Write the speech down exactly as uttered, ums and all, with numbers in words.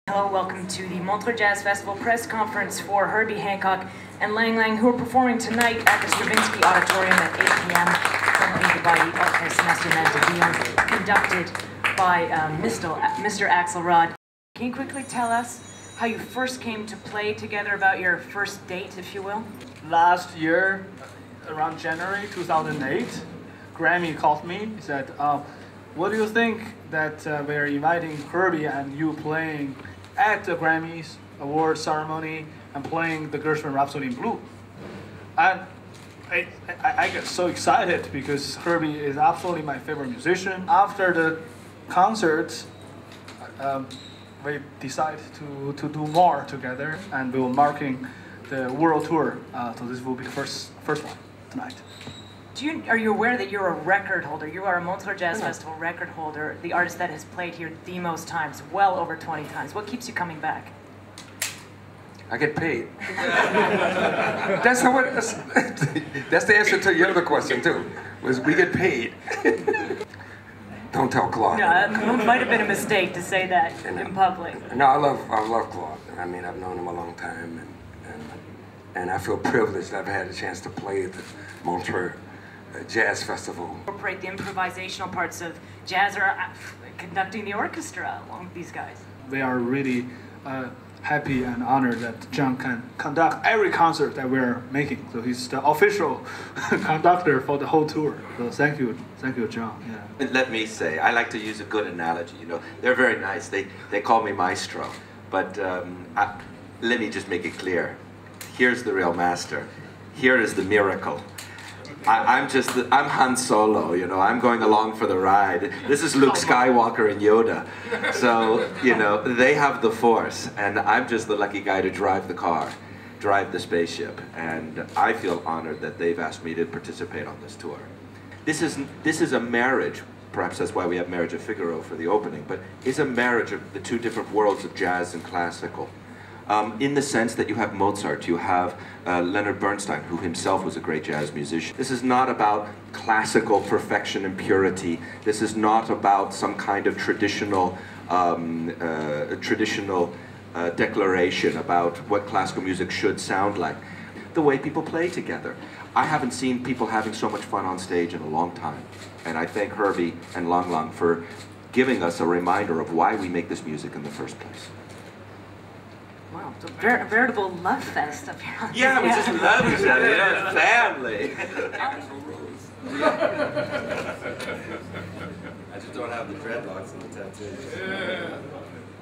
Hello, welcome to the Montreux Jazz Festival press conference for Herbie Hancock and Lang Lang, who are performing tonight at the Stravinsky Auditorium at eight p m Accompanied by the Semester Dion, conducted by um, Mister Mister Axelrod. Can you quickly tell us how you first came to play together, about your first date, if you will? Last year, around January two thousand eight, Grammy called me. He said, uh, what do you think that uh, we're inviting Herbie and you playing at the Grammys award ceremony and playing the Gershwin Rhapsody in Blue? And I, I, I get so excited because Herbie is absolutely my favorite musician. After the concert, um, we decided to, to do more together, and we were marking the world tour. Uh, so this will be the first, first one tonight. Do you, are you aware that you're a record holder? You are a Montreux Jazz Festival record holder, the artist that has played here the most times, well over twenty times. What keeps you coming back? I get paid. That's not what. That's, that's the answer to your other question too. Was we get paid? Don't tell Claude. No, it might have been a mistake to say that and, in public. No, I love I love Claude. I mean, I've known him a long time, and and, and I feel privileged that I've had a chance to play at the Montreux Jazz Festival. Incorporate the improvisational parts of jazz, or uh, conducting the orchestra along with these guys. We are really uh, happy and honored that John can conduct every concert that we're making. So he's the official conductor for the whole tour. So thank you, thank you, John. Yeah. Let me say, I like to use a good analogy. You know, they're very nice. They they call me maestro, but um, I, let me just make it clear. Here's the real master. Here is the miracle. I, I'm just, the, I'm Han Solo, you know, I'm going along for the ride. This is Luke Skywalker and Yoda. So, you know, they have the Force, and I'm just the lucky guy to drive the car, drive the spaceship. And I feel honored that they've asked me to participate on this tour. This is, this is a marriage, perhaps that's why we have Marriage of Figaro for the opening, but it's a marriage of the two different worlds of jazz and classical. Um, in the sense that you have Mozart, you have uh, Leonard Bernstein, who himself was a great jazz musician. This is not about classical perfection and purity. This is not about some kind of traditional, um, uh, traditional uh, declaration about what classical music should sound like. The way people play together. I haven't seen people having so much fun on stage in a long time. And I thank Herbie and Lang Lang for giving us a reminder of why we make this music in the first place. Wow, it's a ver veritable love fest up here. Yeah, we just love each other, you know, it's family. I just don't have the dreadlocks and the tattoos. Yeah.